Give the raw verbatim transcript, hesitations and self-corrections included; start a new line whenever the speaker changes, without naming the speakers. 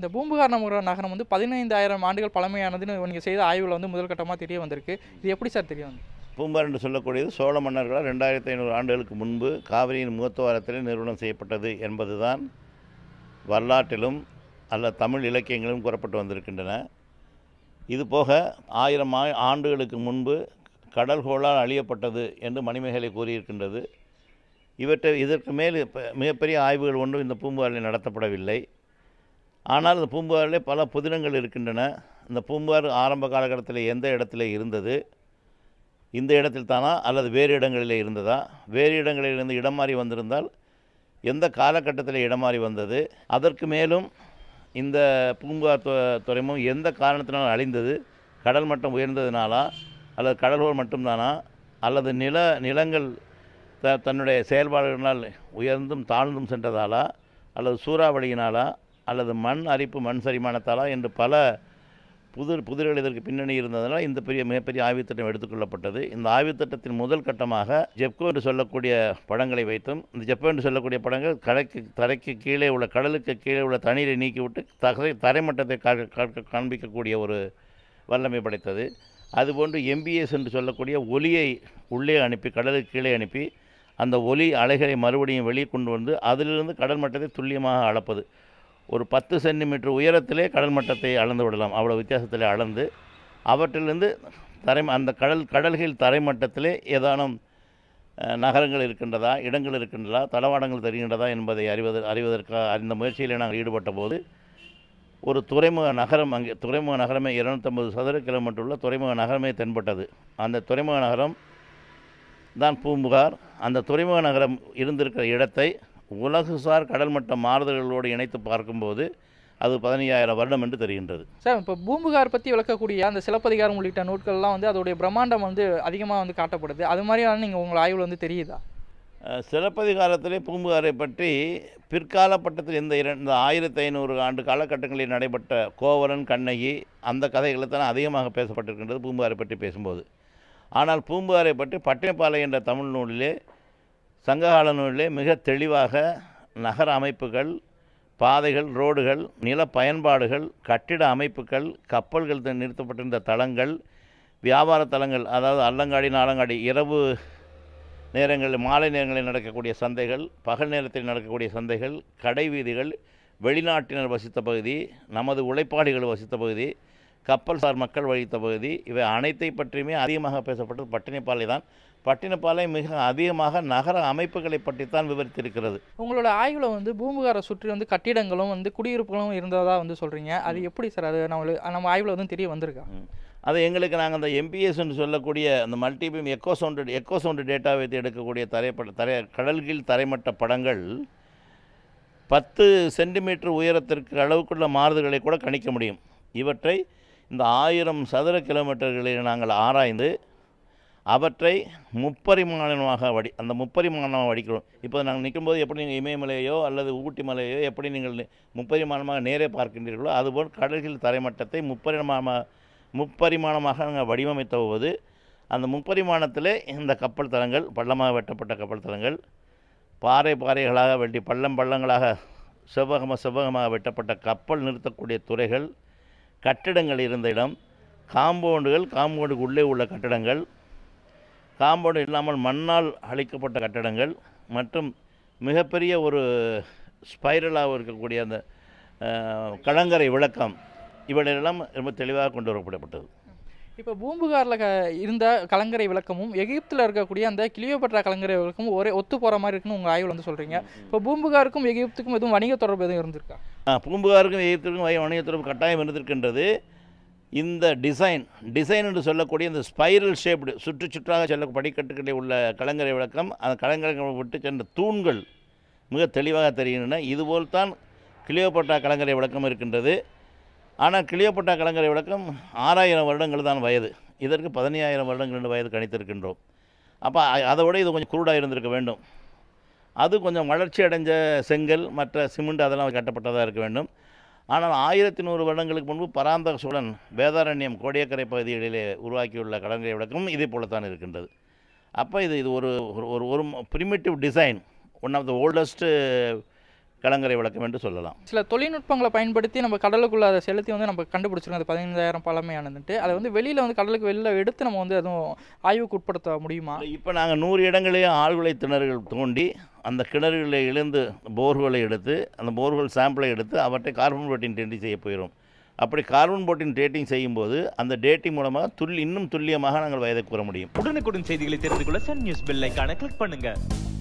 இந்த பூம்புகார் நகர நகரம் வந்து பதினைந்தாயிரம் ஆண்டுகள் பழமையானதுன்னு நீங்கள் செய்த ஆய்வில் வந்து முதல் கட்டமாக தெரிய வந்திருக்கு. இது எப்படி சார் தெரிய வந்து?
பூம்புகார் என்று சொல்லக்கூடியது சோழ மன்னர்களால் ரெண்டாயிரத்தி ஐநூறு ஆண்டுகளுக்கு முன்பு காவிரியின் முகத்துவாரத்தில் நிறுவனம் செய்யப்பட்டது என்பதுதான் வரலாற்றிலும் அல்ல தமிழ் இலக்கியங்களிலும் கூறப்பட்டு வந்திருக்கின்றன. இதுபோக ஆயிரம் ஆண்டுகளுக்கு முன்பு கடல்கோளால் அழியப்பட்டது என்று மணிமேகலை கூறியிருக்கின்றது. இவற்றை இதற்கு மேல் மிகப்பெரிய ஆய்வுகள் ஒன்றும் இந்த பூம்புகாரில் நடத்தப்படவில்லை. ஆனால் இந்த பூம்புகாரிலே பல புதினங்கள் இருக்கின்றன. இந்த பூம்புகார் ஆரம்ப காலகட்டத்தில் எந்த இடத்துல இருந்தது, இந்த இடத்தில் தானா அல்லது வேறு இடங்களிலே இருந்ததா, வேறு இடங்களிலிருந்து இடம் மாறி வந்திருந்தால் எந்த காலகட்டத்தில் இடம் மாறி வந்தது, அதற்கு மேலும் இந்த பூம்புகார் துறைமுகம் எந்த காரணத்தினால் அழிந்தது, கடல் மட்டம் உயர்ந்ததுனாலா அல்லது கடல்கோள் மட்டும்தானா அல்லது நில நிலங்கள் த தன்னுடைய செயல்பாடுகளினால் உயர்ந்தும் தாழ்ந்தும் சென்றதாலா அல்லது சூறாவளியினாலா அல்லது மண் அரிப்பு மண் சரிமானத்தாலா என்று பல புதிர் புதிர்கள் இதற்கு பின்னணி இருந்ததனால் இந்த பெரிய மிகப்பெரிய ஆய்வுத் திட்டம் எடுத்துக்கொள்ளப்பட்டது. இந்த ஆய்வுத் திட்டத்தின் முதல் கட்டமாக ஜெப்கோ என்று சொல்லக்கூடிய படங்களை வைத்தும், இந்த ஜெப்கோ என்று சொல்லக்கூடிய படங்கள் கரைக்கு தரைக்கு கீழே உள்ள கடலுக்கு கீழே உள்ள தண்ணீரை நீக்கிவிட்டு தரை தரைமட்டத்தை காண்பிக்கக்கூடிய ஒரு வல்லமை படைத்தது. அதுபோன்று எம்பிஎஸ் என்று சொல்லக்கூடிய ஒலியை உள்ளே அனுப்பி கடலுக்கு கீழே அனுப்பி அந்த ஒலி அலைகளை மறுபடியும் வெளியே கொண்டு வந்து அதிலிருந்து கடல் மட்டத்தை துல்லியமாக அளப்பது. ஒரு பத்து சென்டிமீட்டர் உயரத்திலே கடல் மட்டத்தை அளந்து விடலாம். அவ்வளோ வித்தியாசத்தில் அளந்து அவற்றிலிருந்து தரை அந்த கடல் கடல்கள் தரைமட்டத்திலே ஏதானும் நகரங்கள் இருக்கின்றதா, இடங்கள் இருக்கின்றதா, தளவாடங்கள் தெரிகின்றதா என்பதை அறிவது அறிவதற்காக அந்த முயற்சியில் நாங்கள் ஈடுபட்ட போது ஒரு துறைமுக நகரம், அங்கே துறைமுக நகரமே இருநூற்றம்பது சதுர கிலோமீட்டர் உள்ள துறைமுக நகரமே தென்பட்டது. அந்த துறைமுக நகரம் தான் பூம்புகார். அந்த துறைமுக நகரம் இருந்திருக்கிற இடத்தை உலகுசார் கடல் மட்ட மாறுதல்களோடு இணைத்து பார்க்கும்போது அது பதினையாயிரம் வருடம் என்று தெரிகின்றது.
சார், இப்போ பூம்புகார் பற்றி விளக்கக்கூடிய அந்த சிலப்பதிகாரம் உள்ளிட்ட நூட்கள்லாம் வந்து அதோடைய பிரம்மாண்டம் வந்து அதிகமாக வந்து காட்டப்படுது. அது மாதிரியான நீங்கள் உங்கள் ஆய்வில் வந்து தெரியுதா?
சிலப்பதிகாரத்திலே பூம்புகாரை பற்றி பிற்காலப்பட்டத்தில் இந்த இரண்டு ஆயிரத்தி ஐநூறு ஆண்டு காலகட்டங்களில் நடைபெற்ற கோவலன் கண்ணகி அந்த கதைகளை தான் அதிகமாக பேசப்பட்டிருக்கின்றது பூம்புகாரை பற்றி பேசும்போது. ஆனால் பூம்புகாரை பற்றி பட்டினப்பாலை என்ற தமிழ் நூலிலே, சங்ககால நூலிலே மிக தெளிவாக நகர அமைப்புகள், பாதைகள், ரோடுகள், நில பயன்பாடுகள், கட்டிட அமைப்புகள், கப்பல்கள் நிறுத்தப்பட்டிருந்த தளங்கள், வியாபார தலங்கள், அதாவது அல்லங்காடி நாளங்காடி, இரவு நேரங்களில் மாலை நேரங்களில் நடக்கக்கூடிய சந்தைகள், பகல் நேரத்தில் நடக்கக்கூடிய சந்தைகள், கடை வீதிகள், வெளிநாட்டினர் வசித்த பகுதி, நமது உழைப்பாளிகள் வசித்த பகுதி, கப்பல் சார் மக்கள் வசித்த பகுதி, இவை அனைத்தை பற்றியுமே அதிகமாக பேசப்பட்டது பட்டினப்பாலை தான். பட்டினப்பாலை மிக அதிகமாக நகர அமைப்புகளை பற்றித்தான் விவரித்திருக்கிறது.
உங்களோட ஆய்வில் வந்து பூம்புகாரை சுற்றி வந்து கட்டிடங்களும் வந்து குடியிருப்புகளும் இருந்ததாக வந்து சொல்கிறீங்க. அது எப்படி சார்? அது நம்ம நம்ம ஆய்வில் வந்து தெரிய வந்திருக்கா?
அது எங்களுக்கு நாங்கள் அந்த எம்பிஎஸ் என்று சொல்லக்கூடிய அந்த multibeam echo sound echo sound data வைத்து எடுக்கக்கூடிய தரைப்பட தரை கடல்கீழ் தரைமட்ட படங்கள் பத்து சென்டிமீட்டர் உயரத்திற்கு அளவுக்குள்ள மாறுதல்களை கூட கணிக்க முடியும். இவற்றை இந்த ஆயிரம் சதுர கிலோமீட்டர்களில் நாங்கள் ஆராய்ந்து அவற்றை முப்பரிமாணமாக வடி அந்த முப்பரிமாணமாக வடிக்கிறோம். இப்போ நாங்கள் நிற்கும்போது எப்படி நீங்கள் இமயமலையோ அல்லது ஊட்டி மலையோ எப்படி நீங்கள் முப்பரிமாணமாக நேரே பார்க்கின்றீர்களோ அதுபோல் கடல்கீழ் தரைமட்டத்தை முப்பரிமாணமாக முப்பரிமாணமாக நாங்கள் வடிவமைத்த போது அந்த முப்பரிமாணத்திலே இந்த கப்பல் தளங்கள், பள்ளமாக வெட்டப்பட்ட கப்பல் தளங்கள், பாறை பாறைகளாக வெட்டி பள்ளம் பள்ளங்களாக செவ்வகமாக செவ்வகமாக வெட்டப்பட்ட கப்பல் நிறுத்தக்கூடிய துறைகள், கட்டிடங்கள் இருந்த இடம், காம்பவுண்டுகள், காம்பவுண்டுக்கு உள்ளே உள்ள கட்டிடங்கள், காம்பவுண்டு இல்லாமல் மண்ணால் அழிக்கப்பட்ட கட்டிடங்கள் மற்றும் மிகப்பெரிய ஒரு ஸ்பைரலாக இருக்கக்கூடிய அந்த கலங்கரை விளக்கம், இவற்றெல்லாம் ரொம்ப தெளிவாக கொண்டு வரப்படப்பட்டது.
இப்போ பூம்புகாரில் க இருந்த கலங்கரை விளக்கமும் எகிப்தில் இருக்கக்கூடிய அந்த கிளியோபட்ரா கலங்கரை விளக்கமும் ஒரே ஒத்து போகிற மாதிரி இருக்குன்னு உங்கள் ஆய்வில் வந்து சொல்கிறீங்க. இப்போ பூம்புகாருக்கும் எகிப்துக்கும் எதுவும் வணிக தொடர்பு எதுவும் இருந்திருக்கா?
பூம்புகாருக்கும் எகிப்துக்கும் வணிக தொடர்பு கட்டாயம் இருந்திருக்கின்றது. இந்த டிசைன் டிசைன் என்று சொல்லக்கூடிய இந்த ஸ்பைரல் ஷேப்டு சுற்று சுற்றாக செல்ல படிக்கட்டுகளில் உள்ள கலங்கரை விளக்கம், அந்த கலங்கரை விட்டு சென்ற தூண்கள் மிக தெளிவாக தெரிகின்றன. இதுபோல் தான் கிளியோபட்ரா கலங்கரை விளக்கம் இருக்கின்றது. ஆனால் கிளியோபட்ரா கலங்கரை விளக்கம் ஆறாயிரம் வருடங்கள் தான் வயது. இதற்கு பதினையாயிரம் வருடங்கள் வயது கணித்திருக்கின்றோம். அப்போ அதை விட இது கொஞ்சம் குருடாக இருந்திருக்க வேண்டும். அது கொஞ்சம் வளர்ச்சி அடைஞ்ச செங்கல் மற்ற சிமெண்ட் அதெல்லாம் கட்டப்பட்டதாக இருக்க வேண்டும். ஆனால் ஆயிரத்தி நூறு வருடங்களுக்கு முன்பு பராந்தக சோழன் வேதாரண்யம் கோடியக்கரை பகுதிகளிலே உருவாக்கியுள்ள கலங்கரை விளக்கம் இதே போலத்தான் இருக்கின்றது. அப்போ இது இது ஒரு ஒரு ஒரு primitive design, one of the oldest கலங்கரை விளக்கம் என்று சொல்லலாம்.
சில தொழில்நுட்பங்களை பயன்படுத்தி நம்ம கடலுக்குள்ள அதை செலுத்தி வந்து நம்ம கண்டுபிடிச்சிருக்கோம். அது பதினைந்தாயிரம் பழமையானதுன்ட்டு அதை வந்து வெளியில் வந்து கடலுக்கு வெளியில் எடுத்து நம்ம வந்து எதுவும் ஆய்வுக்கு உட்படுத்த முடியுமா?
இப்போ நாங்கள் நூறு இடங்களே ஆழ்குலை கிணறுகள் தோண்டி அந்த கிணறுகளை இழந்து போர்களை எடுத்து அந்த போர்ஹோல் சாம்பிளை எடுத்து அவற்றை கார்பன் ஃபோர்டீன் டேட்டிங் செய்ய போயிடும். அப்படி கார்பன் ஃபோர்டீன் டேட்டிங் செய்யும்போது அந்த டேட்டிங் மூலமாக துல் இன்னும் துல்லியமாக நாங்கள் வயதை கூற முடியும்.
உடனுக்குடன் செய்திகளை தெரிந்து கொள்ள சன் நியூஸ் பெல் ஐகானை கிளிக் பண்ணுங்க.